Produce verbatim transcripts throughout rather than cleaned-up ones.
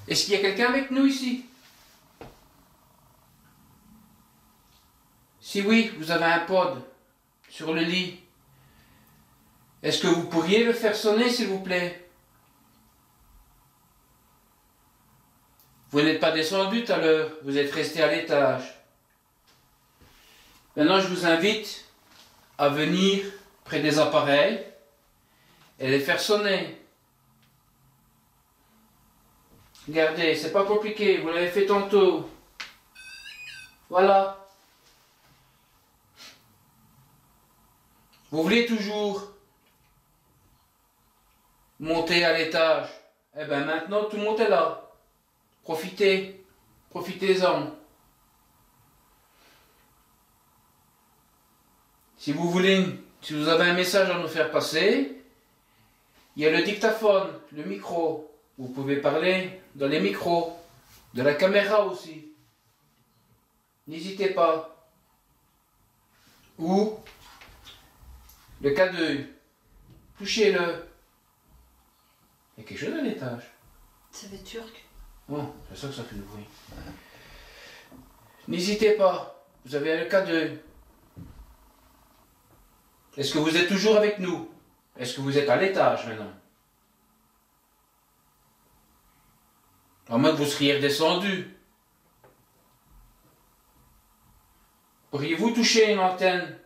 Est-ce qu'il y a quelqu'un avec nous ici? Si oui, vous avez un pod sur le lit. Est-ce que vous pourriez le faire sonner, s'il vous plaît? Vous n'êtes pas descendu tout à l'heure, vous êtes resté à l'étage. Maintenant, je vous invite à venir près des appareils et les faire sonner. Regardez, c'est pas compliqué, vous l'avez fait tantôt. Voilà. Vous voulez toujours monter à l'étage? Eh bien maintenant, tout le monde est là. Profitez, profitez-en. Si vous voulez, si vous avez un message à nous faire passer, il y a le dictaphone, le micro. Vous pouvez parler dans les micros, de la caméra aussi. N'hésitez pas. Ou le cas d'œil. Touchez-le. Il y a quelque chose à l'étage. Ça fait turc. Bon, c'est ça que ça fait du bruit. N'hésitez pas. Vous avez le cas d'œil. Est-ce que vous êtes toujours avec nous? Est-ce que vous êtes à l'étage maintenant? À moins que vous seriez redescendu. Pourriez-vous toucher une antenne?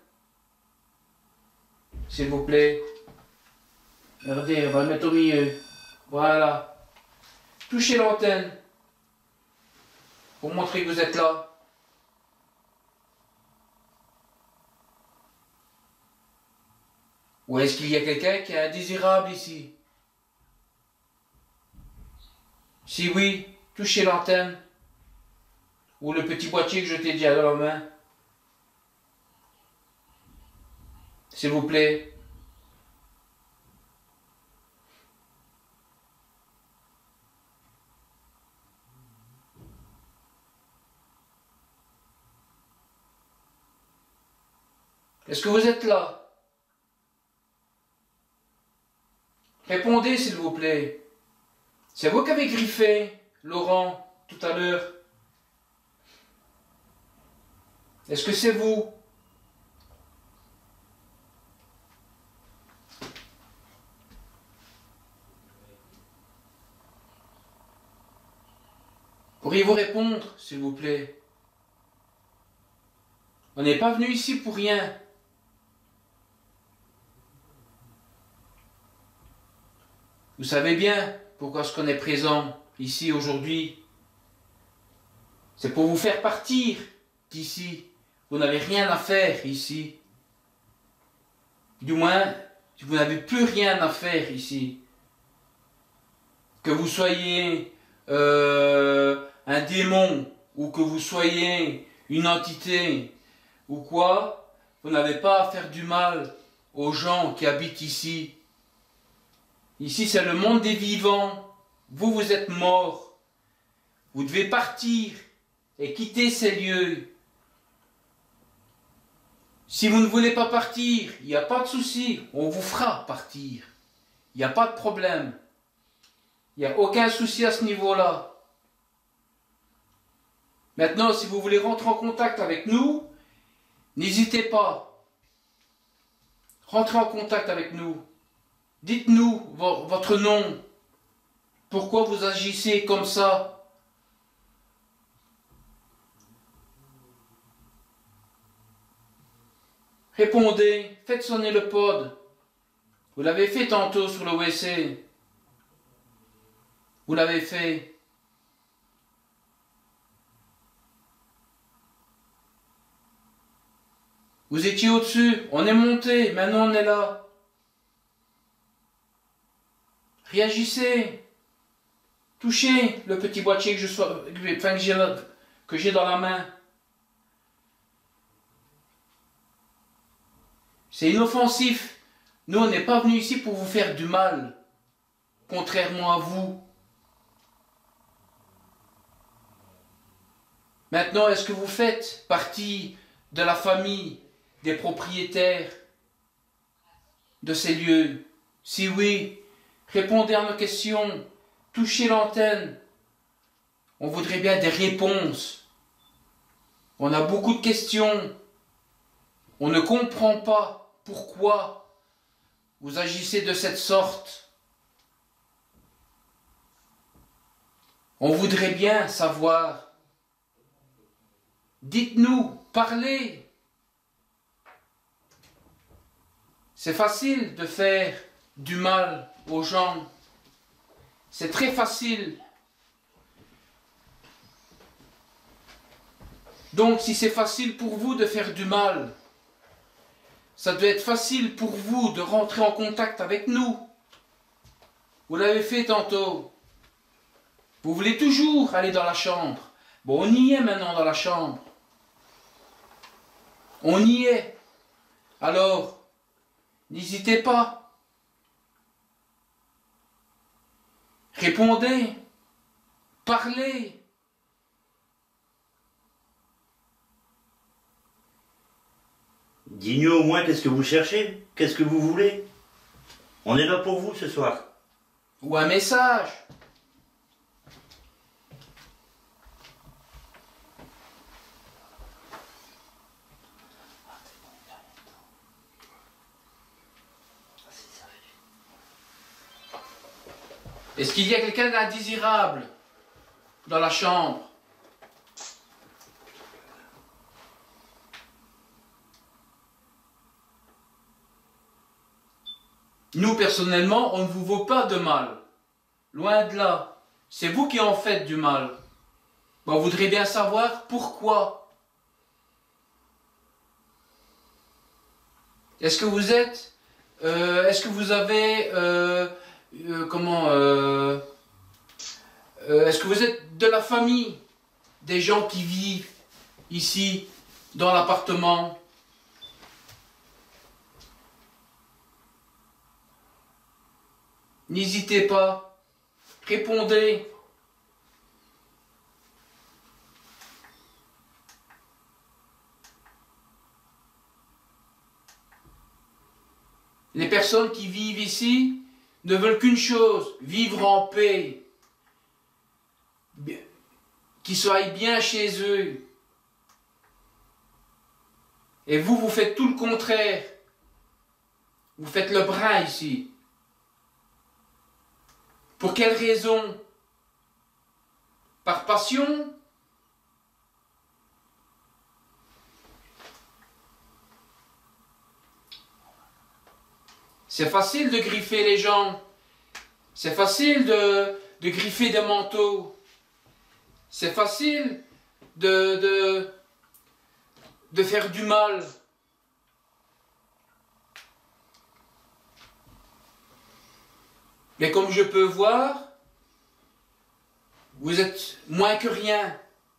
S'il vous plaît. Regardez, on va le mettre au milieu. Voilà. Touchez l'antenne. Pour montrer que vous êtes là. Ou est-ce qu'il y a quelqu'un qui est indésirable ici? Si oui, touchez l'antenne. Ou le petit boîtier que je t'ai dit dans la main. S'il vous plaît. Est-ce que vous êtes là? Répondez, s'il vous plaît. C'est vous qui avez griffé Laurent tout à l'heure. Est-ce que c'est vous? Pourriez-vous répondre, s'il vous plaît? On n'est pas venu ici pour rien. Vous savez bien pourquoi est-ce qu'on est présent ici aujourd'hui. C'est pour vous faire partir d'ici. Vous n'avez rien à faire ici. Du moins, vous n'avez plus rien à faire ici. Que vous soyez euh, un démon ou que vous soyez une entité ou quoi, vous n'avez pas à faire du mal aux gens qui habitent ici. Ici, c'est le monde des vivants. Vous, vous êtes morts. Vous devez partir et quitter ces lieux. Si vous ne voulez pas partir, il n'y a pas de souci. On vous fera partir. Il n'y a pas de problème. Il n'y a aucun souci à ce niveau-là. Maintenant, si vous voulez rentrer en contact avec nous, n'hésitez pas. Rentrez en contact avec nous. Dites-nous vo- votre nom. Pourquoi vous agissez comme ça? Répondez, faites sonner le pod. Vous l'avez fait tantôt sur le W C. Vous l'avez fait. Vous étiez au-dessus, on est monté, maintenant on est là. Réagissez. Touchez le petit boîtier que je sois, enfin, que j'ai là- que j'ai dans la main. C'est inoffensif. Nous, on n'est pas venus ici pour vous faire du mal, contrairement à vous. Maintenant, est-ce que vous faites partie de la famille des propriétaires de ces lieux? Si oui, répondez à nos questions, touchez l'antenne, On voudrait bien des réponses. On a beaucoup de questions. On ne comprend pas pourquoi vous agissez de cette sorte. On voudrait bien savoir. Dites-nous, parlez. C'est facile de faire du mal aux gens. C'est très facile. Donc si c'est facile pour vous de faire du mal, ça doit être facile pour vous de rentrer en contact avec nous. Vous l'avez fait tantôt. Vous voulez toujours aller dans la chambre. Bon, on y est maintenant dans la chambre. On y est. Alors, n'hésitez pas. Répondez. Parlez. Dis-nous au moins qu'est-ce que vous cherchez, qu'est-ce que vous voulez. On est là pour vous ce soir. Ou un message. Est-ce qu'il y a quelqu'un d'indésirable dans la chambre? Nous, personnellement, on ne vous vaut pas de mal. Loin de là. C'est vous qui en faites du mal. Mais on voudrait bien savoir pourquoi. Est-ce que vous êtes... Euh, Est-ce que vous avez... Euh, euh, comment... Euh, euh, Est-ce que vous êtes de la famille des gens qui vivent ici, dans l'appartement? N'hésitez pas, répondez. Les personnes qui vivent ici ne veulent qu'une chose, vivre en paix, qu'ils soient bien chez eux. Et vous, vous faites tout le contraire. Vous faites le brin ici. Pour quelle raison? Par passion? C'est facile de griffer les gens. C'est facile de, de griffer des manteaux. C'est facile de, de, de faire du mal. Mais comme je peux voir, vous êtes moins que rien.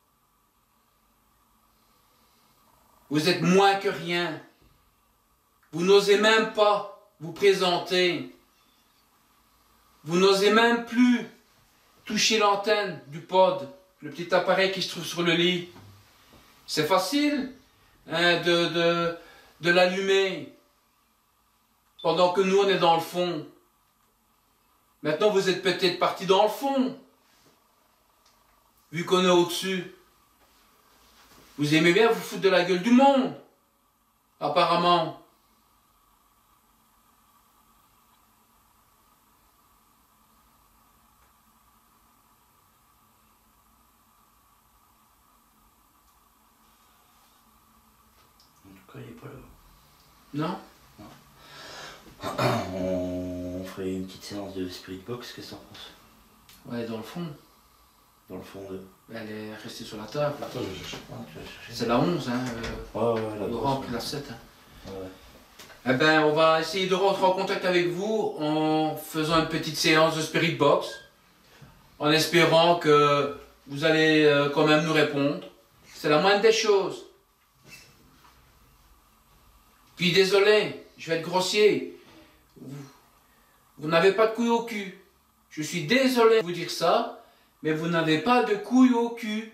Vous êtes moins que rien. Vous n'osez même pas vous présenter. Vous n'osez même plus toucher l'antenne du pod, le petit appareil qui se trouve sur le lit. C'est facile hein, de, de, de l'allumer pendant que nous on est dans le fond. Maintenant, vous êtes peut-être parti dans le fond, vu qu'on est au-dessus. Vous aimez bien vous foutre de la gueule du monde, apparemment. En tout cas, il n'est pas là. Non? On ferait une petite séance de Spirit Box, qu'est-ce que t'en penses? Ouais, dans le fond. Dans le fond de... Elle est restée sur la table. Attends, je vais chercher. Ah, tu vas chercher. C'est la onze, hein. Euh, Ouais, ouais, la Laurent a grosse, pris la sept. Hein. ouais. Ouais. Eh ben, on va essayer de rentrer en contact avec vous en faisant une petite séance de Spirit Box, en espérant que vous allez euh, quand même nous répondre. C'est la moindre des choses. Puis désolé, je vais être grossier. Vous, vous n'avez pas de couilles au cul. Je suis désolé de vous dire ça, mais vous n'avez pas de couilles au cul.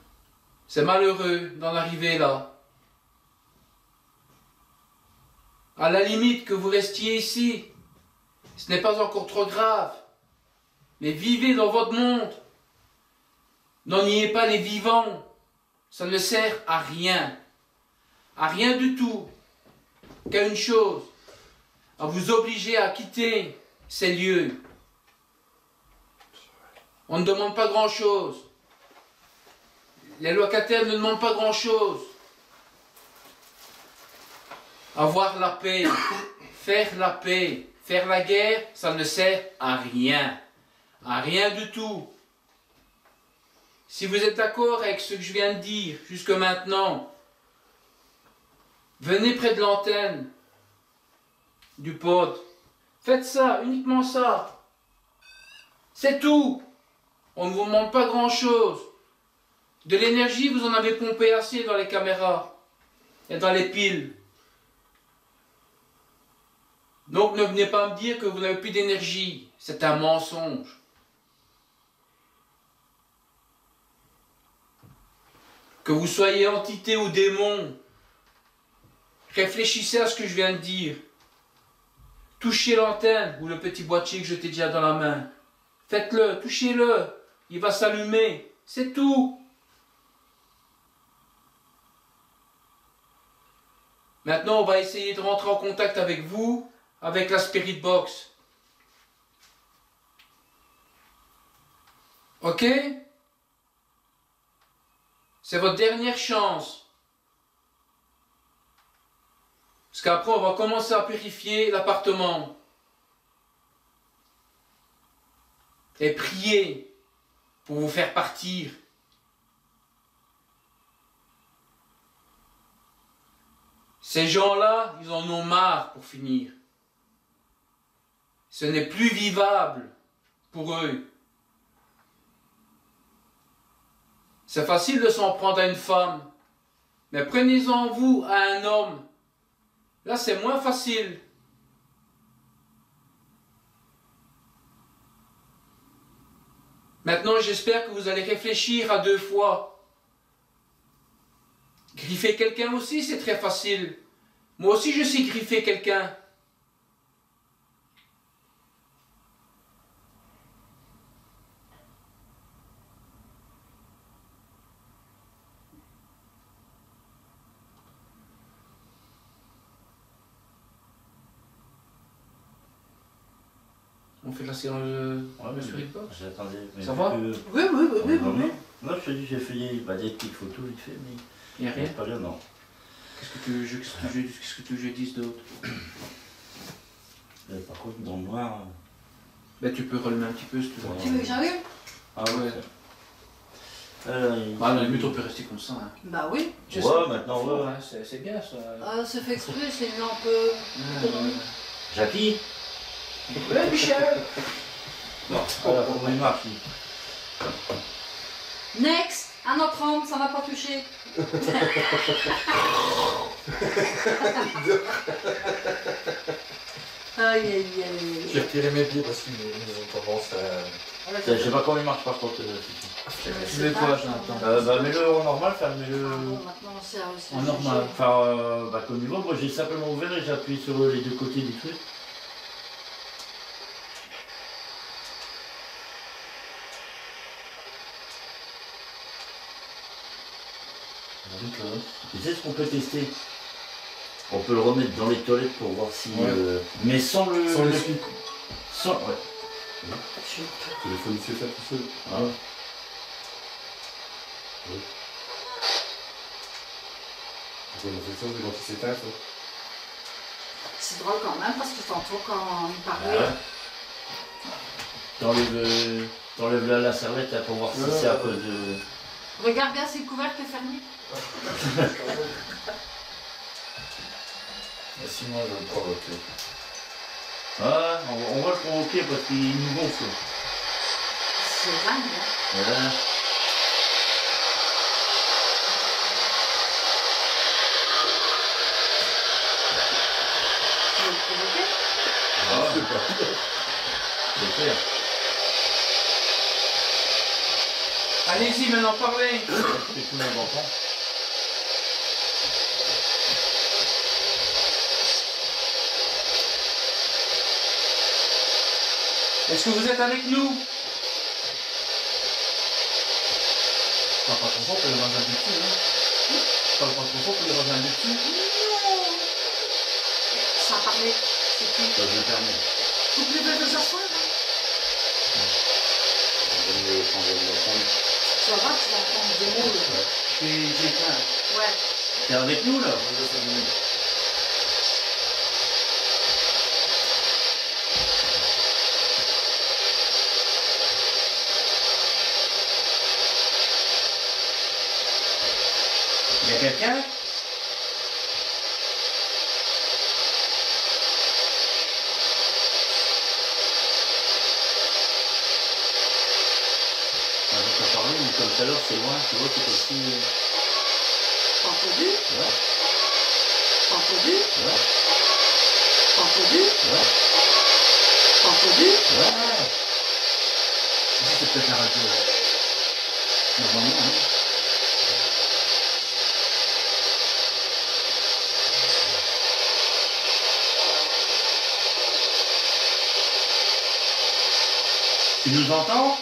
C'est malheureux d'en arriver là. À la limite que vous restiez ici, ce n'est pas encore trop grave. Mais vivez dans votre monde. N'en niez pas les vivants. Ça ne sert à rien. À rien du tout. Qu'à une chose. À vous obliger à quitter ces lieux. On ne demande pas grand-chose. Les locataires ne demandent pas grand-chose. Avoir la paix, faire la paix, faire la guerre, ça ne sert à rien. À rien du tout. Si vous êtes d'accord avec ce que je viens de dire jusque maintenant, venez près de l'antenne du pod. Faites ça, uniquement ça. C'est tout. On ne vous demande pas grand-chose. De l'énergie, vous en avez pompé assez dans les caméras et dans les piles. Donc ne venez pas me dire que vous n'avez plus d'énergie. C'est un mensonge. Que vous soyez entité ou démon, réfléchissez à ce que je viens de dire. Touchez l'antenne ou le petit boîtier que je t'ai déjà dans la main. Faites-le, touchez-le. Il va s'allumer. C'est tout. Maintenant, on va essayer de rentrer en contact avec vous, avec la Spirit Box. Ok? C'est votre dernière chance. Parce qu'après, on va commencer à purifier l'appartement. Et prier pour vous faire partir. Ces gens-là, ils en ont marre pour finir. Ce n'est plus vivable pour eux. C'est facile de s'en prendre à une femme. Mais prenez-en vous à un homme. Là, c'est moins facile. Maintenant, j'espère que vous allez réfléchir à deux fois. Griffer quelqu'un aussi, c'est très facile. Moi aussi, je sais griffer quelqu'un. On fait la séance de Ouais, Spirit Box. J'attendais. mais Ça vu va? que- Oui, oui, oui, oui, oui, oui. Moi, je te dis, j'ai fait des, bah, des petites photos vite fait, mais. Il n'y a rien. Pas bien, non. Qu'est-ce que tu veux, qu'est-ce que tu veux, qu'est-ce que tu veux que je dise d'autre? Euh, par contre, dans le noir. euh, Ben, tu peux relever un petit peu si tu veux. Ouais. Tu veux que j'allume? Ah ouais. Euh, il- Bah, à la limite, on peut rester comme ça. Hein. Bah oui. Je Ouais, sais. maintenant, Faut, ouais. hein, c'est c'est bien ça. Ah, c'est fait exprès, c'est une lampe euh, économique. Jackie. Ouais, Michel. Non, voilà, comment il marche, lui. Next, un heure trente, ça va pas toucher. Aïe aïe aïe. J'ai retiré mes pieds parce qu'ils ils ont tendance à... Ouais, Je sais pas comment il marche par contre. euh, je Tu sais mets pas. quoi, Jonathan? Euh, bah, mets-le en normal, enfin, mets-le. Ah bon, maintenant on sait aussi. En normal. Enfin, euh, bah, comme niveau, moi j'ai simplement ouvert et j'ai appuyé sur les deux côtés du truc. Tu sais ce qu'on peut tester? On peut le remettre dans les toilettes pour voir si. Ouais. euh, Mais sans le. Sans le le- slip. Sans. Ouais. Il faut laisser ça tout seul. Ah ouais. Pourquoi on a fait ça, c'est quand il s'éteint, ça. C'est drôle quand même parce que tantôt quand il Ah parlait, ouais. T'enlèves, euh, t'enlèves la, la serviette là, pour voir si Ouais, c'est à ouais. cause de. regarde bien si le couvercle est fermé. Et sinon, je vais le provoquer. Ah, on, va- on va le provoquer parce qu'il nous gonfle. C'est dingue, hein. Voilà. Tu veux le provoquer? Ah, Je sais pas. je vais le faire. Allez-y, maintenant, parlez. C'est tout l'important. Est-ce que vous êtes avec nous? Parle pas trop fort pour les voisins du dessus, hein? Parle pas trop fort pour les voisins du dessus. Non. Ça a parlé. C'est qui? Ça, je me permets. Vous pouvez pas vous asseoir, hein? Je vais me changer de la chambre. Tu vas voir, tu vas entendre des mots, là. J'ai j'ai plein. Ouais. T'es avec nous, là? Il y a quelqu'un? Comme tout à l'heure, c'est loin, tu vois, c'est comme si... T'as entendu? Ouais, T'as entendu? ouais, T'as entendu? ouais, T'as entendu? ouais. Ici, c'est peut-être la radio. Normalement, hein. Tu nous entends?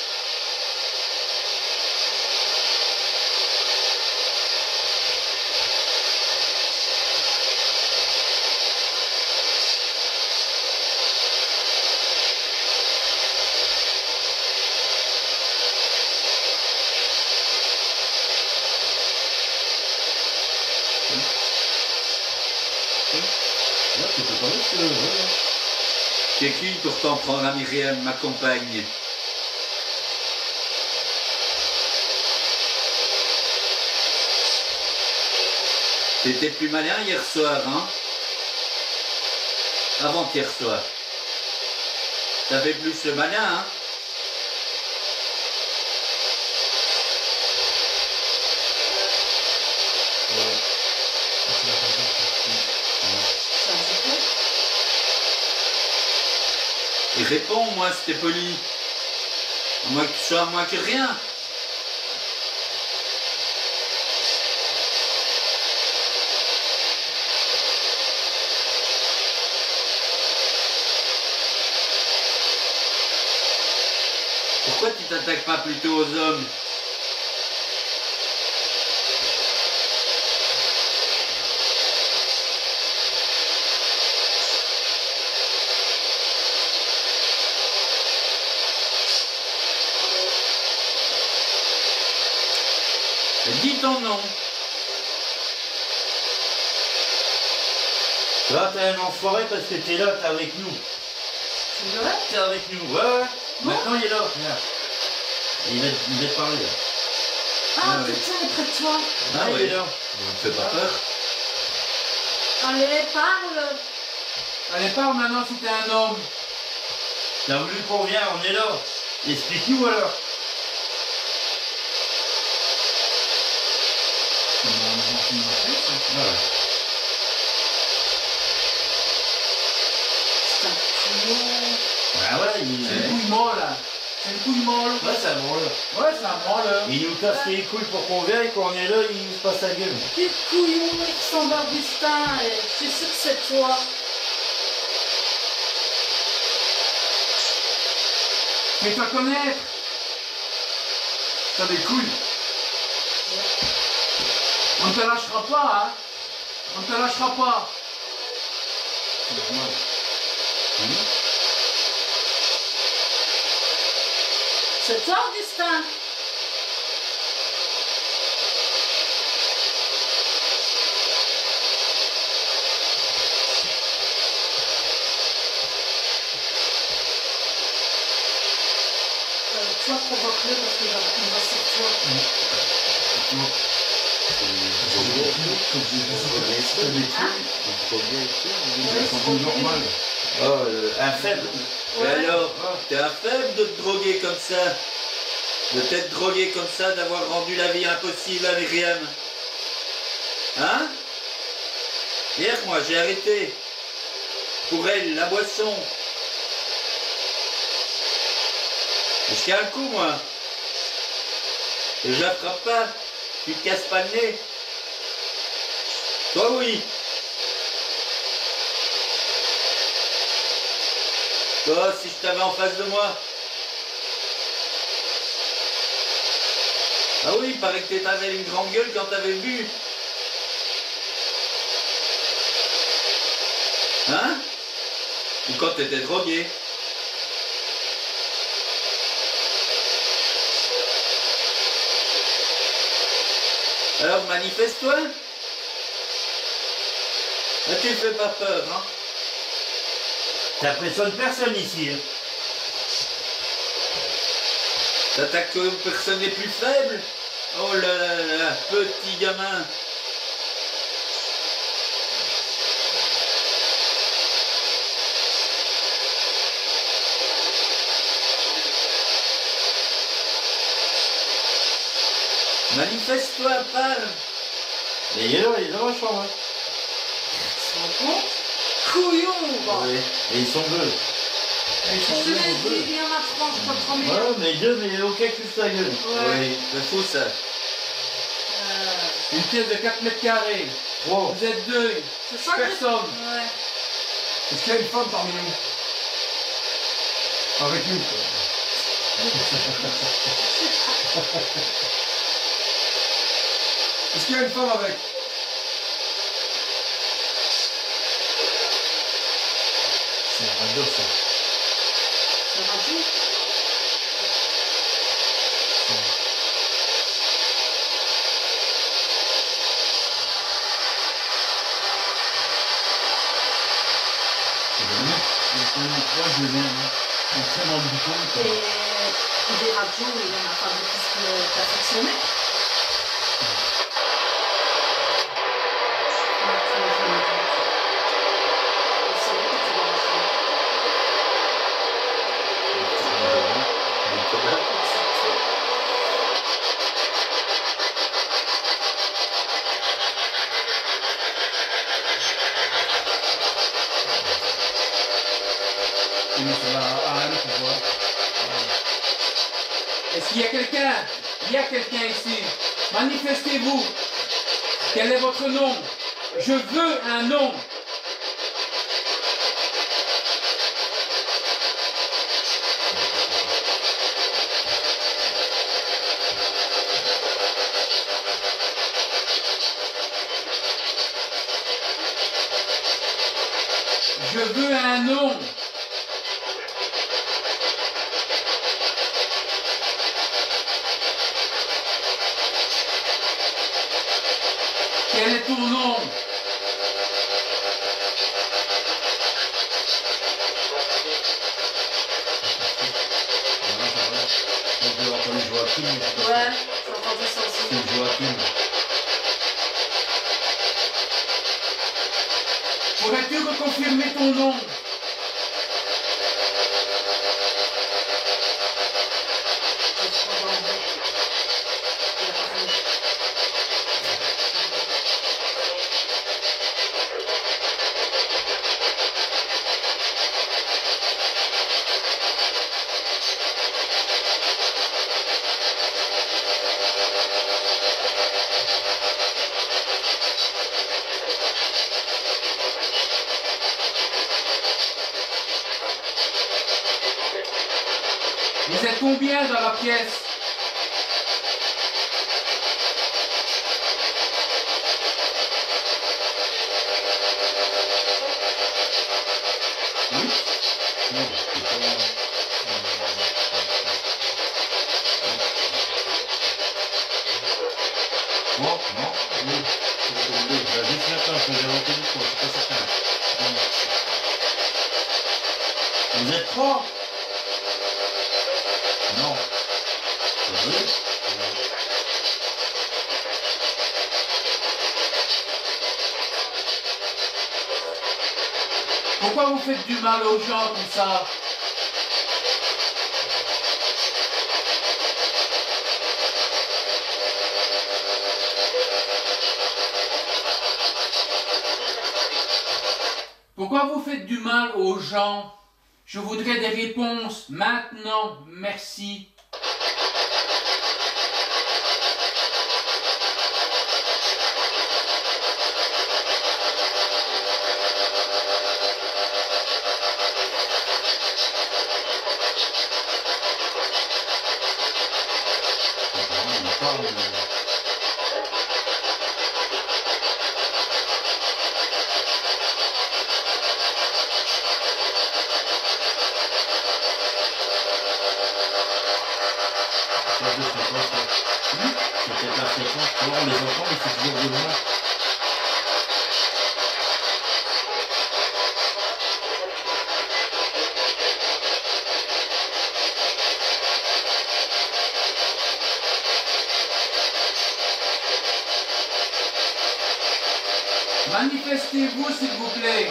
Là, tu peux parler si tu veux, ouais. C'est qui pourtant prendre à Myriam, ma compagne? T'étais plus malin hier soir, hein? Avant-hier soir. T'avais plus le malin, hein? Ça a dit quoi? Et réponds, moi, c'était poli. À moins que tu sois à moins que rien. Pourquoi tu t'attaques pas plutôt aux hommes? Dis ton nom. Là, t'es un enfoiré parce que t'es là, t'es avec nous. Tu veux? T'es avec nous, ouais, ouais. Non. Maintenant, il est là, regarde. Il va, il va te parler, là. Ah, Ah oui. putain, il est près de toi. Ah, Ah il oui. est là. Ne me fais pas peur. Allez, parle. Allez, parle maintenant si t'es un homme. T'as voulu qu'on vienne, on est là. Explique-nous alors. Ouais. C'est un couillon. Ah ouais, il, C'est une couille molle, là. C'est une couille molle. ouais, ça branle. Ouais, c'est un branleur. Il nous casse les couilles pour qu'on vienne et quand on est là, il nous passe la gueule. Quel couillon, mec, sans Barbustin. Je suis sûr que c'est toi. Fais-toi connaître. T'as des couilles. On ne te lâchera pas, hein. On ne te lâchera pas. C'est normal. C'est toi, Augustin? Euh, toi, provoque-le parce qu'il va, il va sur toi. Normal. Oh, euh, un faible. Et Ouais. alors, t'es un faible de te droguer comme ça? De t'être drogué comme ça, d'avoir rendu la vie impossible à Myriam? Hein? Hier, moi, j'ai arrêté. Pour elle, la boisson. Je tiens le coup, moi. Et je la frappe pas. Tu te casses pas le nez. Toi, oui. Toi, si je t'avais en face de moi. Ah oui, il paraît que t'avais une grande gueule quand t'avais bu. Hein? Ou quand t'étais drogué. Alors manifeste-toi. Là tu ne fais pas peur, hein? T'impressionnes personne ici. Hein. T'attaques aux personnes les plus faibles? Oh là là là là, petit gamin. Manifeste-toi, parle. Mais il est là, il est dans la chambre. Hein. Tu te rends compte? Couillon, quoi. Oui. Et ils sont deux. Je te l'ai dit, il y en a trois, je te promets. Ouais, mais deux, mais aucun cul sa gueule. Ouais. Oui, c'est fou ça. Euh, Une pièce de quatre mètres carrés. Trois. Vous êtes deux. c'est ça que... Personne. Ouais. Est-ce qu'il y a une femme parmi nous? Avec nous, quoi. Est-ce qu'il y a une femme avec? C'est un radio, ça. C'est radio. Moi, je viens. On s'est rendu compte. Et des radios, il y en a pas beaucoup qui sont perfectionnés. Est-ce qu'il y a quelqu'un? Il y a quelqu'un ici. Manifestez-vous. Quel est votre nom? Je veux un nom. Je veux un nom. Quel est ton nom? Ouais, j'ai entendu ça aussi. Pourrais-tu reconfirmer ton nom? Je crois dans le bec. Il a parlé. Vous êtes combien dans la pièce? Non, non, oui. Bah, juste maintenant, je vous ai entendu quoi, c'est pas certain. Vous êtes trois? Non. C'est vrai? Pourquoi vous faites du mal aux gens comme ça? Pourquoi vous faites du mal aux gens? Je voudrais des réponses maintenant, merci. parle. Mais... Pas de fréquence, là. C'est peut-être la fréquence, tu vois, on les entend, mais c'est toujours de loin. Manifestez-vous, s'il vous plaît.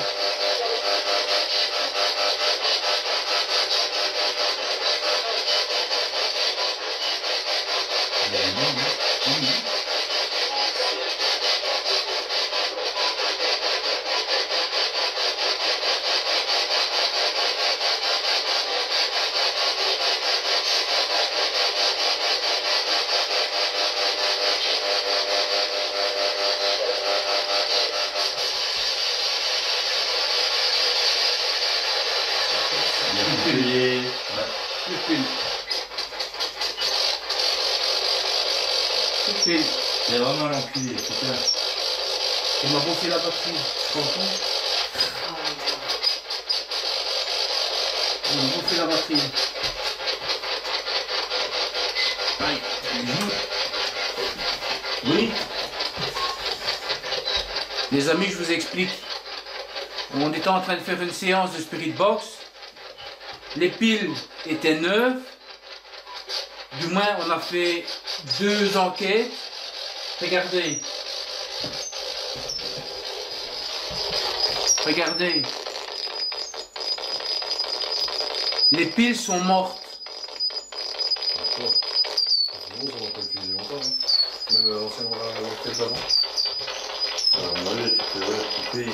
Les... Ouais. Plus pile. Plus pile. C'est vraiment l'enculé, putain. Il m'a bouffé la batterie. Tu comprends? Il m'a bouffé la batterie. Aïe. Oui. Les amis, je vous explique. On était en train de faire une séance de Spirit Box. Les piles étaient neuves. Du moins, on a fait deux enquêtes. Regardez. Regardez. Les piles sont mortes. D'accord. Sinon, ça va pas utiliser longtemps. Hein. Même euh, l'ancienne enquête d'avant. Alors, moi, là, tu peux ouais, couper.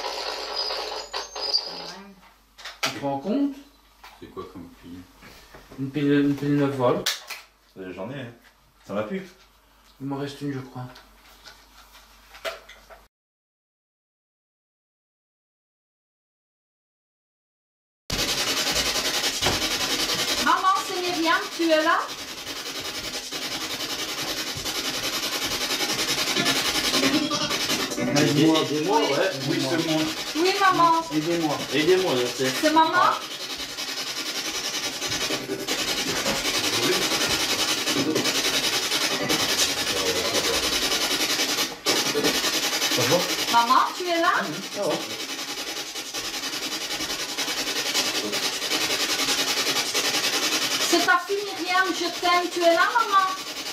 Tu te rends compte? C'est quoi comme pile? Une pile, une pile neuf volts. Euh, J'en ai, hein. Ça m'a plu. Il m'en reste une, je crois. Maman, c'est Myriam, tu es là? Aidez-moi, aidez-moi, Oui. ouais. Oui, c'est moi. Oui, maman. Aidez-moi. Aidez-moi, là, c'est. C'est maman? Ça va? Maman, tu es là? Ça va. C'est ta fille Myriam, je t'aime. Tu es là, maman?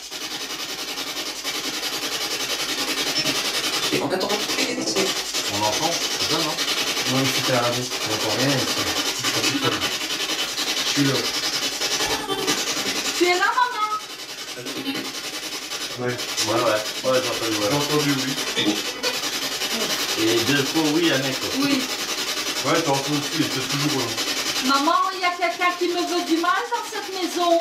On entend? C'est ça, non? Non, c'était à la bouche. On entend rien ici. Je suis là. Tu es là, maman? Ouais. Ouais, ouais. Ouais, j'entends le J'ai ouais. entendu, oui. Et deux fois, oui, Annette. quoi. Oui. Ouais, t'as entendu aussi, il était toujours là. Maman, il y a quelqu'un qui me veut du mal dans cette maison.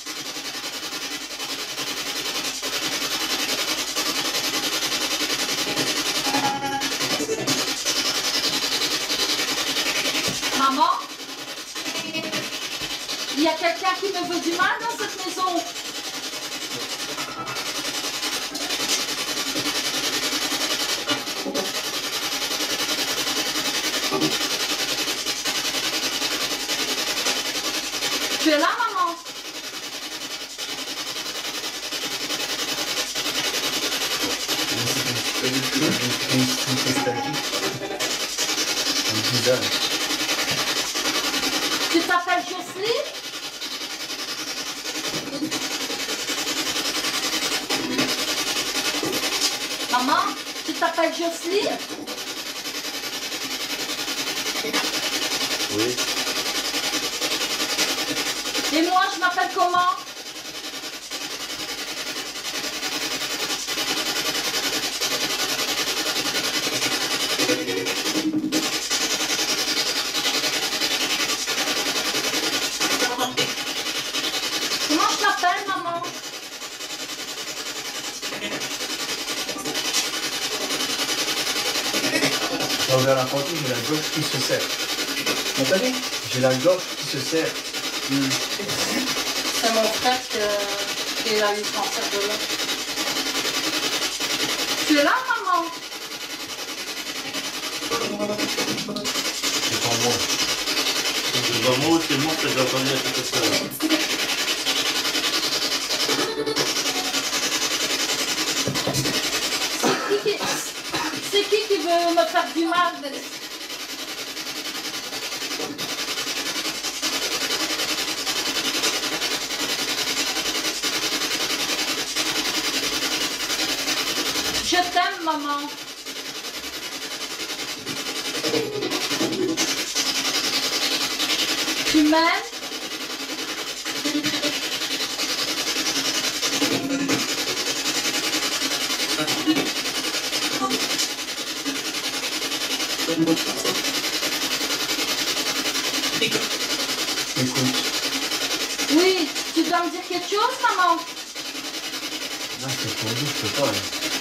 Maman, il y a quelqu'un qui me veut du mal dans cette maison. Tu es là, maman? Tu t'appelles Jocelyne? Maman, tu t'appelles Jocelyne? Oui. Et moi, je m'appelle comment? Comment je m'appelle, maman? J'ai ouvert la cantine, j'ai la gorge qui se serre. Vous entendez? J'ai la gorge qui se serre. C'est mon frère que... Et il a eu le cancer de l'œuf. Tu es là, maman? C'est pas moi. C'est pas moi, c'est moi que j'ai entendu un truc comme ça. là. C'est qui qui... C'est qui qui veut me faire du mal? Je t'aime, maman. Tu m'aimes? Écoute, Oui, tu dois me dire quelque chose, maman? là c'est pour lui, je peux pas. Là.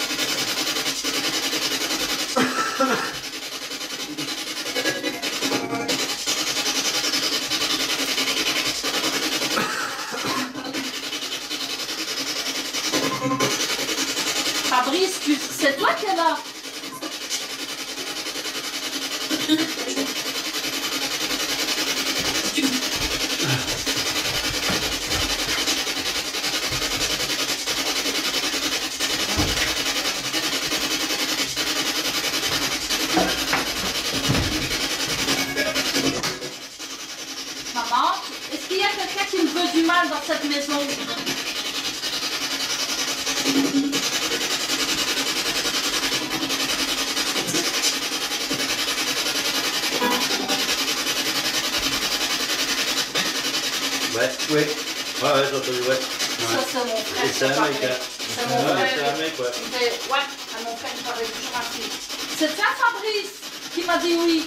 Fabrice, tu... c'est toi qui es là? Maman, est-ce qu'il y a quelqu'un qui me veut du mal dans cette maison? Ouais, Oui. ouais, ouais, j'ai entendu, ouais. Ça, c'est mon frère. Et c'est un mec, hein. C'est mon Ouais, frère. c'est un mec, ouais. Il fait, ouais, à mon frère, il parlait toujours ainsi. C'est ça, Fabrice, qui m'a dit oui.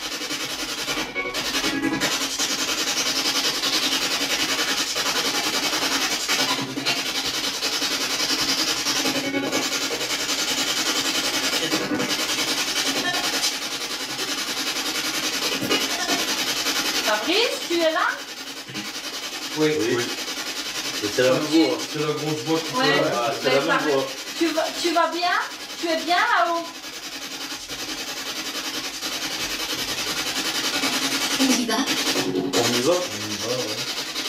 Fabrice, tu es là? Oui. Oui. Et c'est la même voix. hein. C'est la grosse boîte. Ouais. Ah, c'est Mais la même Fabrice, voix. Tu vas, tu vas bien? Tu es bien là-haut? On y va. On y va? On y va, ouais.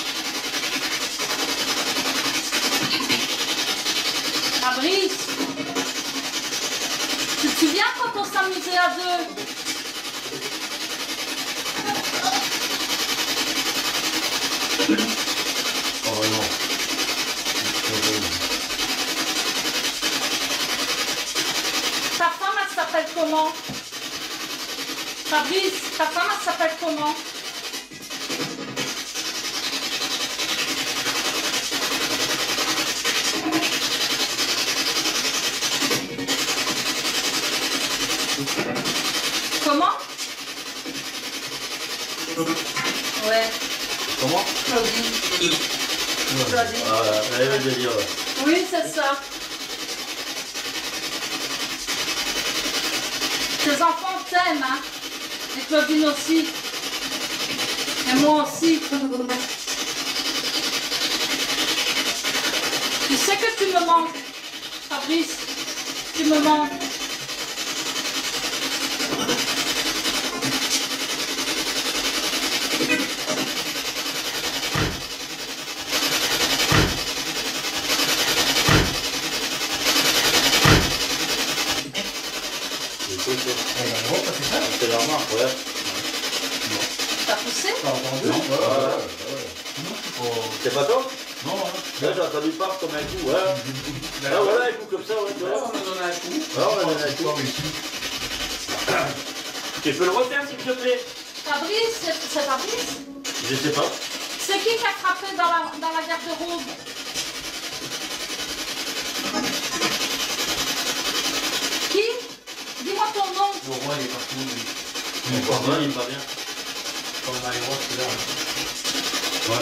Fabrice, tu te souviens quand on s'amusait à deux? Oh non. Ta femme, elle s'appelle comment? Fabrice, ta femme, elle s'appelle comment? Comment? Ouais, Comment? Claudie. Claudie. Ah, elle veut dire, ouais. Oui, c'est ça. Tes enfants t'aiment, hein? Et Claudine aussi. Et moi aussi. Tu sais que tu me manques, Fabrice. Tu me manques. Écoute, On va voir, c'est ça? c'est la remarque, ouais. T'as poussé? T'as entendu? Non. Ouais, ouais, Ouais. ouais. Non, c'est pas... C'est pas toi? Non, hein. Là, j'ai entendu pas comme un coup, ouais. Ah, voilà, un coup comme ça, ouais, tu Ouais, vois. on a donné un coup. Ouais, on a donné un coup. Pas réussi. Tu peux le refaire, s'il te plaît? Fabrice, c'est c'est Fabrice? Je sais pas. C'est qui qui a frappé dans la, dans la garde-robe? Qui? Dis-moi ton nom. Le roi, il est partout, lui. Il est pas bien, il est pas bien. Comme on a les rois, c'est là. Ouais.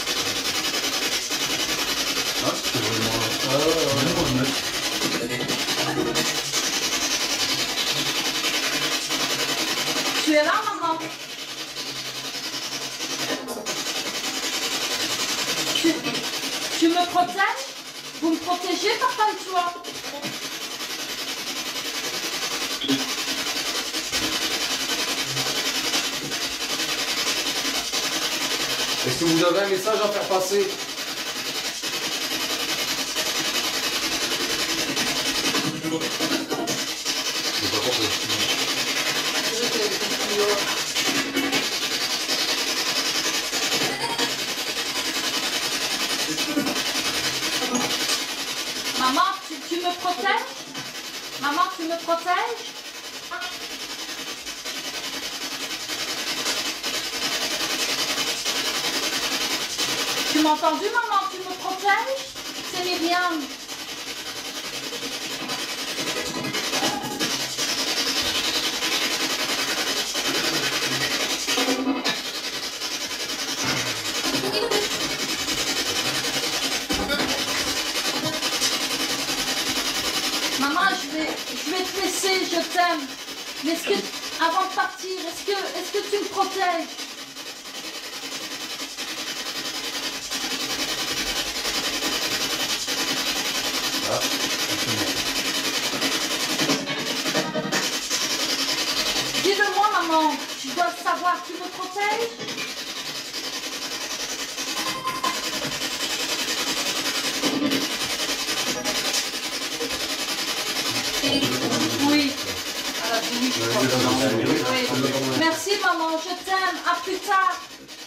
Ah, c'est vraiment... Ah, ouais, ouais, ouais. Tu es là, maman? Tu, tu Tu me protèges? Vous me protégez, papa et toi? Est-ce que vous avez un message à faire passer? J'ai pas compris. Maman, tu, tu me protèges? Maman, tu me protèges? Tu m'as entendu, maman? Tu me protèges? C'est Myriam. Maman, je vais, je vais te laisser, je t'aime. Mais est-ce que, avant de partir, est-ce que, est-ce que tu me protèges? Ah, Dis-le-moi, maman. Je dois le savoir. Tu me protèges? Oui. À la clinique, je crois. Oui. Merci, maman. Je t'aime. À plus tard.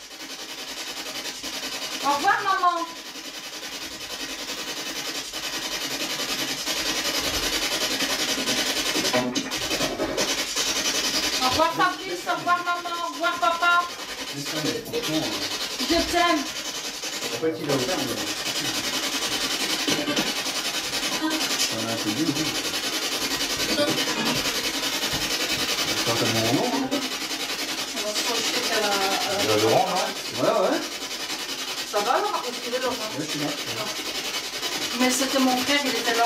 Au revoir, maman. Au revoir, Fabrice. Au revoir, maman. Au revoir, papa. Je t'aime. Après, tu l'as ouvert, mais... On a un peu dur. C'est pas tellement mon nom, hein. On va se projeter qu'à la... à la- Euh, Laurent, là. Ouais, ouais. Ça va, Laurent? Est-ce qu'il est Laurent? Ouais, je suis là. Mais c'était mon frère, il était là.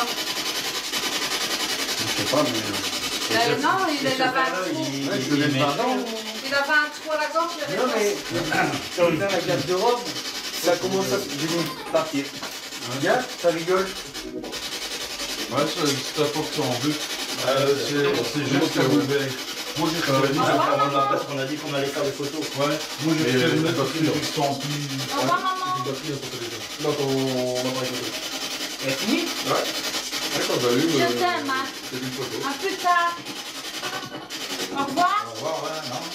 Je sais pas, mais... euh, Euh, non, il avait un trou. Ouais, je te laisse pas. Non, Il avait un trou à la gorge, il avait non, pas- mais quand on fait la glace de robe, ça commence à se partir. Regarde, ça rigole. Ouais, c'est ta porte en but. Euh, C'est juste à ouvert. Moi j'ai Euh, fait nous, on a- parce qu'on a dit qu'on allait faire des photos. Ouais, moi j'ai Et, fait euh, le la batterie, batterie du sans plus. Au revoir, maman. Non, ton appareil photo. Et fini? Ouais. D'accord, bah lui, Je t'aime, hein. c'est une photo. À plus tard. Au revoir. Au revoir, ouais, non?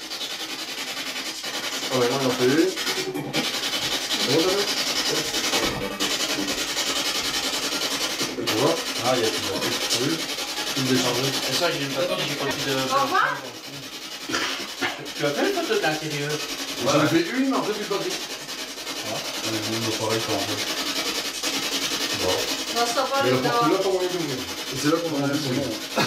Ah ouais, là on a fait une. Bon, ça va. Tu vois? Ah, il y a tout ça. T'as vu? Une déchargée. Et ça, j'ai une batterie, j'ai pas envie de... Au revoir. Tu as fait le photo de l'intérieur? J'en ai fait une, mais après j'ai pas dit. Ah, on est venu l'appareil quand même. Bon. Non, ça va, Mais les la porte gars. là, comment on est venu? Et c'est là qu'on a vu.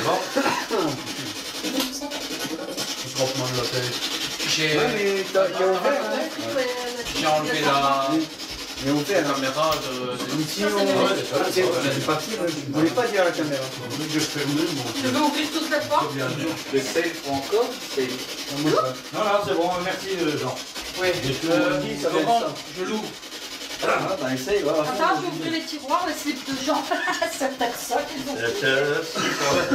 Le trempement de la tête. J'ai Ouais, mais t'as t'as ouvert, hein. j'ai enlevé la, Mais on fait, la alors. caméra de... de- Ici, on... C'est c'est parti, moi, je ne voulais pas dire à la caméra. Vu que j'ai fermé, bon. Je veux ouvrir toutes les portes. Bien sûr. Le save ou encore save. Non, moi, je- Non, non, c'est bon, merci, euh, Jean. Oui, Euh, dit, ça va être Laurent, ça. je l'ouvre. Ah, bah essaye, va. Attends, je vais ouvrir les tiroirs, les slips de Jean. C'est peut-être ça qu'ils ont Euh, fait. c'est- c'est-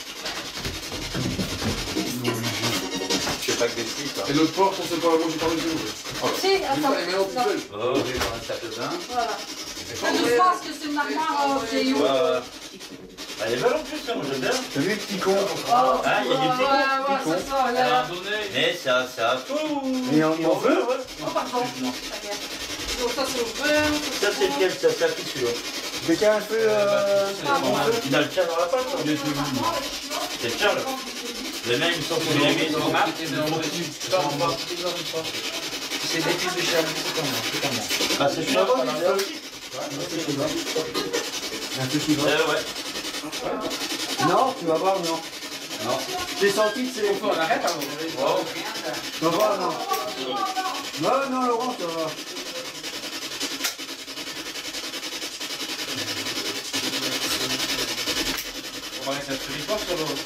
Je sais pas que des slips. Et l'autre porte, on sait pas, moi j'ai pas réussi à l'ouvrir. Voilà. Si, Il attends. fallait mettre tout Non. seul. Oh, oui, dans la salle de bain. Voilà. Je pense que c'est une armoire euh, vieille. Ouais, ouais. Ah, elle est belle en plus, hein, moi j'aime bien. T'as vu le petit con? Oh, Ah, il y a des petits ouais, ouais, c'est ça. Elle a là. donné. Mais c'est à, c'est à toi ou... Mais on- ou on veut, ouais. Oh, pardon. Non. Donc ça, c'est ouvert. Ça, c'est lequel? Ça, c'est à qui celui-là? Quelqu'un un peu... Euh... Ah, bon. Il a le tien dans la poche, hein? C'est le tien, là. Les mêmes, ils sont sur les mêmes, ils sont là. Pas en bas. C'est des fils de Charlie, c'est comment? C'est comment? Ah, c'est celui-là, Ah, là, c'est là. Un peu qui va. Euh, ouais. Non, tu vas voir, non. Non. J'ai senti que c'est... On arrête avant. Wow. Tu vas voir, non. Non, non, Laurent, tu vas voir. On va laisser un petit pas sur l'autre.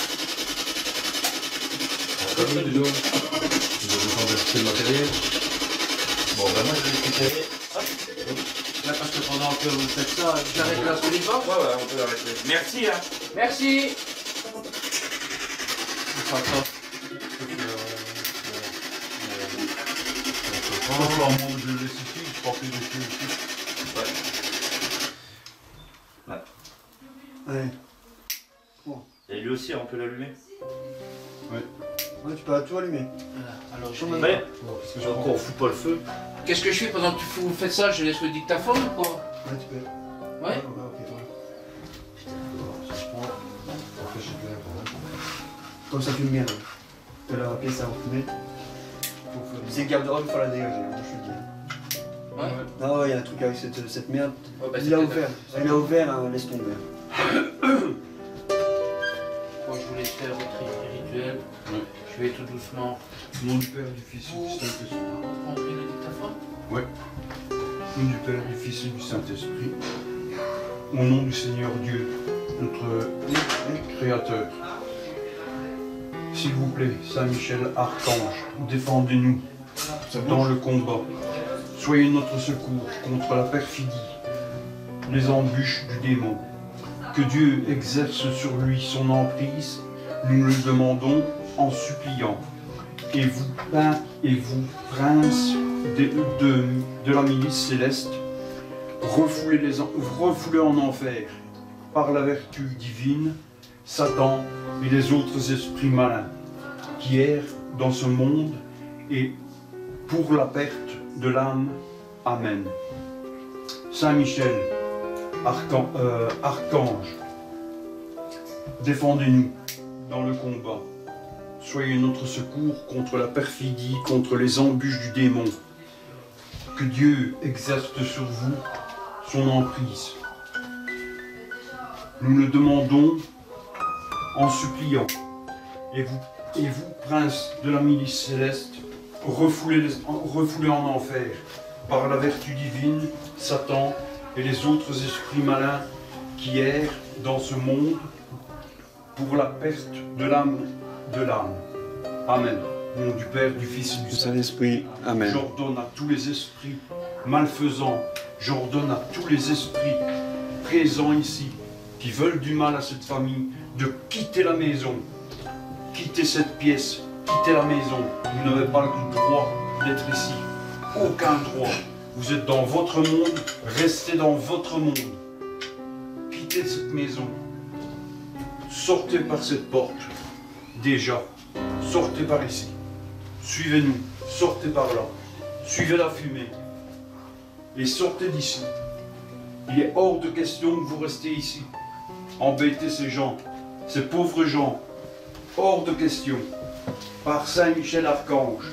Comme ça, déjà. Ils ont besoin d'acheter le matériel. Bon, ben moi, je vais récupérer. Hop. Là, parce que pendant que vous faites ça, j'arrête la solide box. Ouais, ouais, on peut l'arrêter. Merci, hein. Merci. On fera ça. Je vais faire manger le laisse ici, je crois que je suis ici. Allez. Et lui aussi, on peut l'allumer. Ouais, tu peux tout allumer. Voilà. Alors, je Ouais. vais- Ouais. Donc on fout pas le feu. Qu'est-ce que je fais pendant que tu- vous faites ça? Je laisse le dictaphone ou quoi? Ouais, tu peux. Ouais. Ouais, ok, ouais. Si je prends, après je vais Comme ça, fume bien. hein. Tu peux la rappeler, ça va fumer. C'est le garde-robe, il faut la dégager, hein, je te le dis. Ouais. Ah ouais, il y a un truc avec cette, cette merde. Ouais, bah, Il l'a c'est ouvert. peut-être- Il l'a ouvert, hein, laisse tomber. Moi, je voulais faire votre rituel. Ouais. Je vais tout doucement. Au nom du Père, du Fils et du Saint-Esprit. Rentrer le dictaphone. Au nom du Père, du Fils et du Saint-Esprit. Au nom du Seigneur Dieu, notre Créateur. S'il vous plaît, Saint Michel Archange, défendez-nous dans le combat. Soyez notre secours contre la perfidie, les embûches du démon. Que Dieu exerce sur lui son emprise, nous le demandons en suppliant. Et vous, pin- et vous, prince de, de, de la milice céleste, refoulez, les en, refoulez en enfer par la vertu divine Satan et les autres esprits malins qui errent dans ce monde et pour la perte de l'âme. Amen. Saint Michel, archan- euh, archange, défendez-nous dans le combat. Soyez notre secours contre la perfidie, contre les embûches du démon. Que Dieu exerce sur vous son emprise. Nous le demandons en suppliant. Et vous, et vous, prince de la milice céleste, refoulez, les- refoulez en enfer par la vertu divine Satan et les autres esprits malins qui errent dans ce monde pour la perte de l'âme de l'âme. Amen. Au nom du Père, du Fils et du Saint-Esprit, Amen. J'ordonne à tous les esprits malfaisants, j'ordonne à tous les esprits présents ici, qui veulent du mal à cette famille, de quitter la maison, quitter cette pièce, quitter la maison. Vous n'avez pas le droit d'être ici. Aucun droit. Vous êtes dans votre monde, restez dans votre monde. Quittez cette maison. Sortez par cette porte. Déjà, sortez par ici. Suivez-nous, sortez par là. Suivez la fumée. Et sortez d'ici. Il est hors de question que vous restez ici. Embêtez ces gens, ces pauvres gens. Hors de question. Par Saint Michel Archange.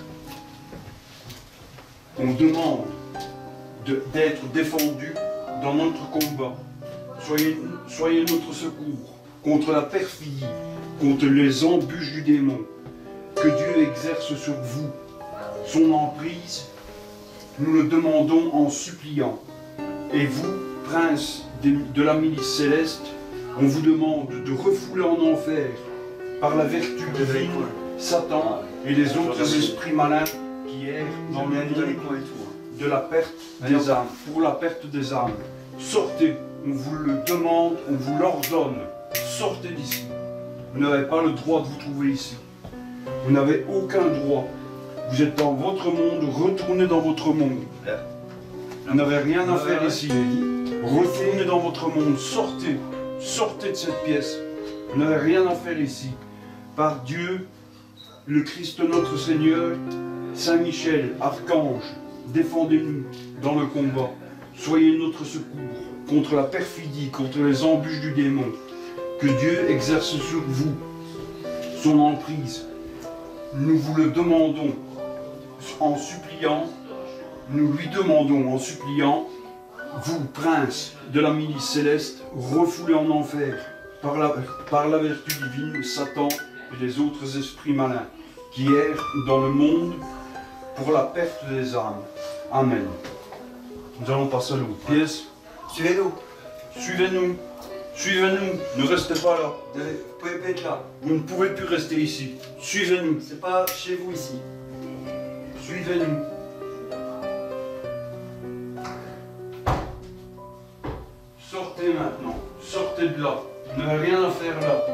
On demande de- d'être défendus dans notre combat. Soyez, soyez notre secours contre la perfidie, contre les embûches du démon. Que Dieu exerce sur vous son emprise, nous le demandons en suppliant. Et vous, prince de, de la milice céleste, on vous demande de refouler en enfer, par la vertu divine, Satan et les autres esprits malins qui errent dans le monde de la perte des âmes, pour la perte des âmes. Sortez, on vous le demande, on vous l'ordonne. Sortez d'ici. Vous n'avez pas le droit de vous trouver ici. Vous n'avez aucun droit. Vous êtes dans votre monde, retournez dans votre monde. Vous n'avez rien à faire ici. Retournez dans votre monde, sortez. Sortez de cette pièce. Vous n'avez rien à faire ici. Par Dieu, le Christ notre Seigneur, Saint Michel, Archange, défendez-nous dans le combat. Soyez notre secours contre la perfidie, contre les embûches du démon. Que Dieu exerce sur vous son emprise. Nous vous le demandons en suppliant, nous lui demandons en suppliant, vous, prince de la milice céleste, refoulez en enfer par la, par la vertu divine Satan et les autres esprits malins qui errent dans le monde pour la perte des âmes. Amen. Nous allons passer à l'autre pièce. Suivez-nous. Suivez-nous. Suivez-nous. Ne restez pas là. Vous pouvez pas être là. Vous ne pouvez plus rester ici. Suivez-nous. C'est pas chez vous ici. Suivez-nous. Sortez de là. Vous n'avez rien à faire là.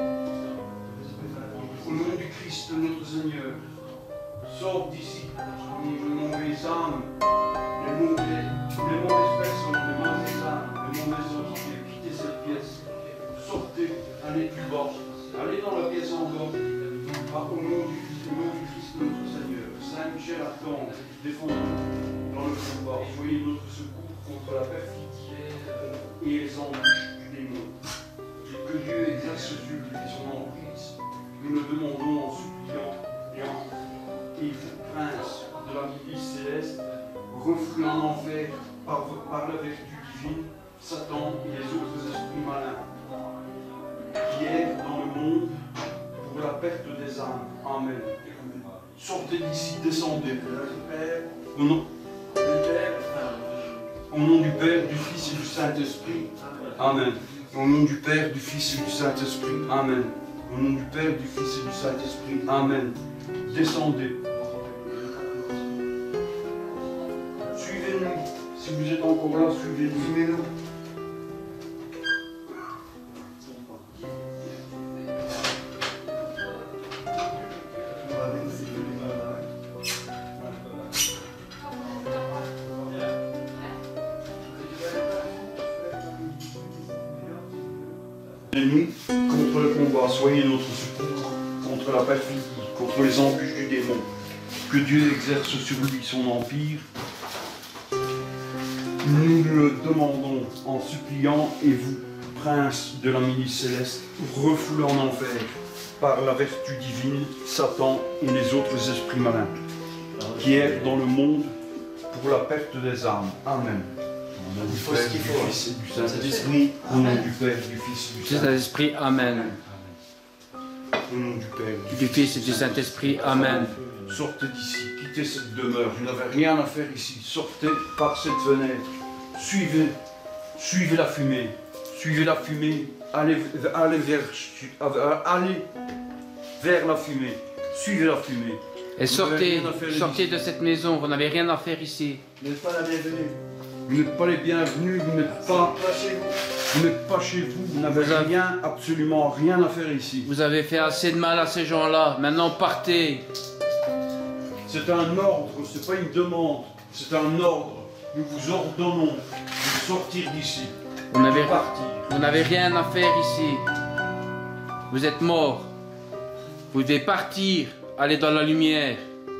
Au nom du Christ, notre Seigneur, sort d'ici. Les mauvaises âmes, les mauvaises, les mauvaises personnes, les mauvaises âmes, les mauvaises entités. Quittez cette pièce. Sortez, allez plus bas. Allez dans la pièce en bas. Ah, au nom du Christ, au nom du Christ, notre Seigneur. Saint Michel Archange, défendez-nous dans le combat. Soyez notre secours contre la perfidie et les embûches du démon. Que Dieu exerce sur lui son emprise. Nous le demandons en suppliant et en et vous, prince de la milice céleste, reflue en enfer par, par la vertu divine, Satan et les autres esprits malins, qui errent dans le monde pour la perte des âmes. Amen. Sortez d'ici, descendez. Au nom, au nom du Père, du Fils et du Saint-Esprit. Amen. Au nom du Père, du Fils et du Saint-Esprit. Amen. Au nom du Père, du Fils et du Saint-Esprit. Amen. Descendez. Suivez-nous. Si vous êtes encore là, suivez-nous. Suivez-nous. Nous, contre le combat, soyez notre secours, contre la perfidie, contre les embûches du démon. Que Dieu exerce sur lui son empire. Nous le demandons en suppliant, et vous, prince de la milice céleste, refoulez en enfer par la vertu divine Satan et les autres esprits malins, qui errent dans le monde pour la perte des âmes. Amen. Au nom du Père, du Fils et du Saint-Esprit. Au nom du Père, du Fils et du Saint-Esprit, Amen. Au nom du Père, Du Fils et du Saint-Esprit, Amen. Sortez d'ici, quittez cette demeure. Vous n'avez rien à faire ici. Sortez par cette fenêtre. Suivez, suivez la fumée. Suivez la fumée. Allez, allez, vers, allez vers la fumée. Suivez la fumée. Et sortez, sortez de cette maison, vous n'avez rien à faire ici. Vous n'êtes pas la bienvenue. Vous n'êtes pas les bienvenus, vous n'êtes pas, Pas chez vous. vous n'êtes pas chez vous, vous n'avez Vous avez- rien, absolument rien à faire ici. Vous avez fait assez de mal à ces gens-là, maintenant partez. C'est un ordre, c'est pas une demande, c'est un ordre. Nous vous ordonnons de sortir d'ici. Vous n'avez Partir. vous n'avez rien à faire ici. Vous êtes morts. Vous devez partir, aller dans la lumière.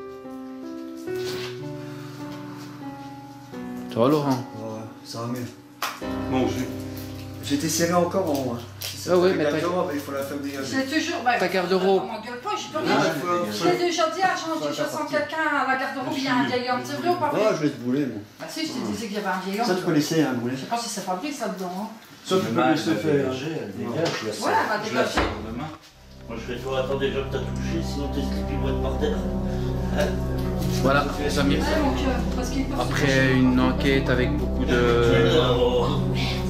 Ça va, Laurent? Ouais, ça va mieux. Manger. J'étais serré encore en haut. Hein. Si ça Ah oui, fait mais quatre t'as- euros, ben, il faut la faire dégager. J'ai toujours. Bah, Ta garde-robe. On m'engueule pas, j'ai pas Ah, rien. il faut- Je faut- l'ai déjà dit à Jean, faut je faire sens partir. quelqu'un à la garde-robe, il y a un vieil homme. C'est vrai ou pas vrai? Ah, je vais te brûler, moi. Bah si, je te disais qu'il y avait un vieil homme. Ça, tu connaissais, hein, brûler. Je sais pas si ça fabrique ça dedans. Hein. Ça, tu peux laisser faire. Ouais, elle m'a dégagé. Moi je vais devoir attendre déjà que t'as touché, sinon tes slips ils vont être par terre. Voilà, les amis. Ouais, mon cœur, parce qu'il peut se Après une enquête avec beaucoup de... Alors,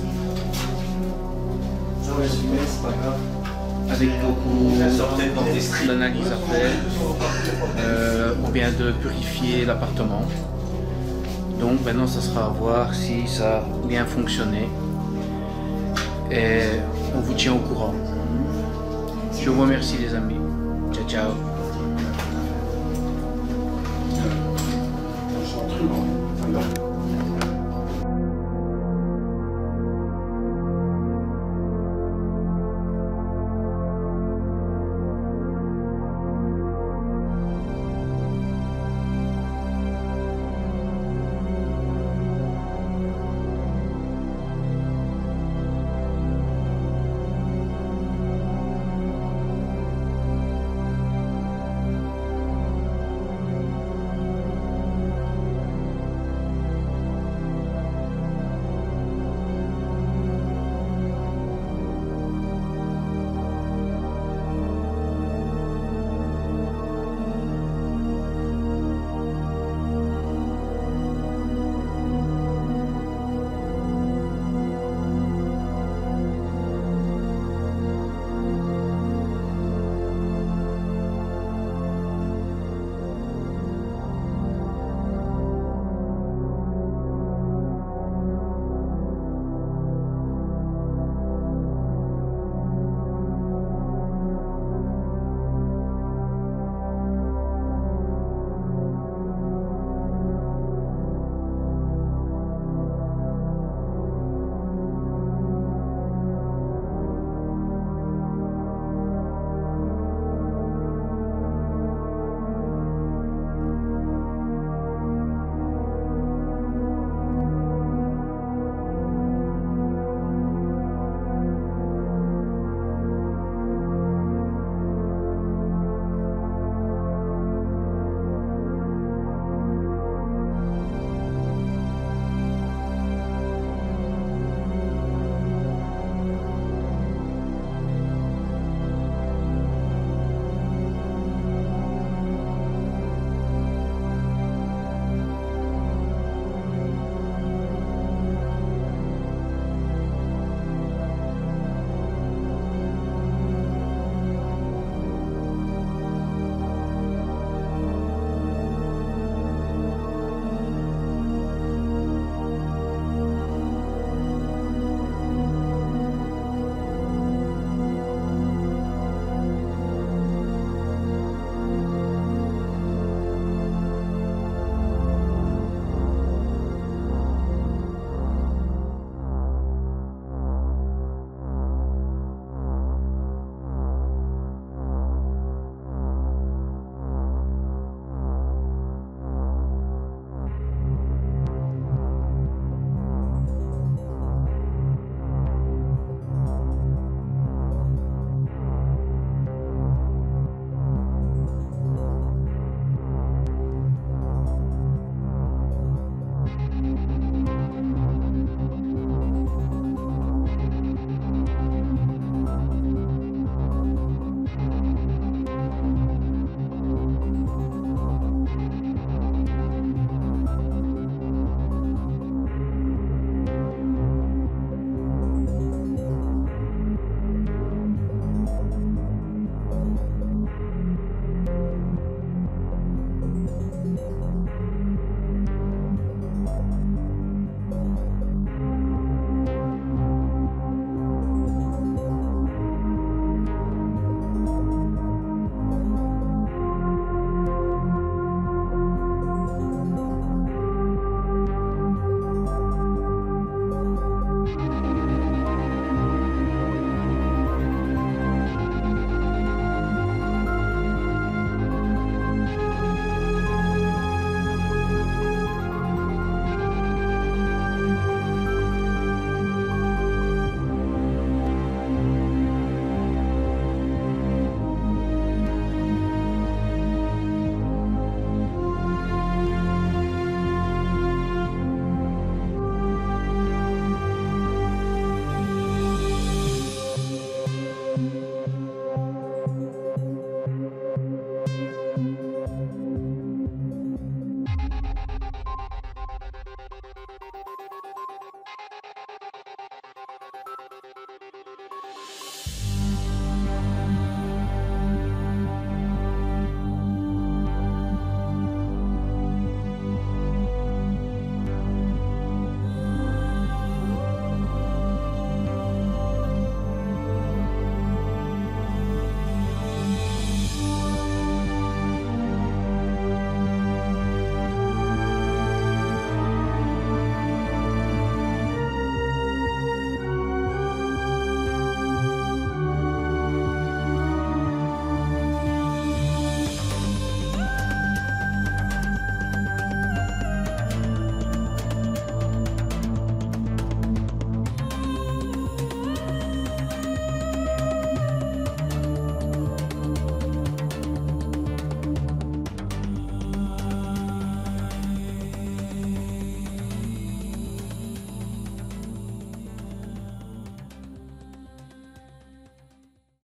Ça va se fumer, c'est pas grave. avec beaucoup d'analyses à faire, euh, on vient de purifier l'appartement. Donc maintenant, ça sera à voir si ça a bien fonctionné. Et on vous tient au courant. Je vous remercie les amis. Ciao, ciao.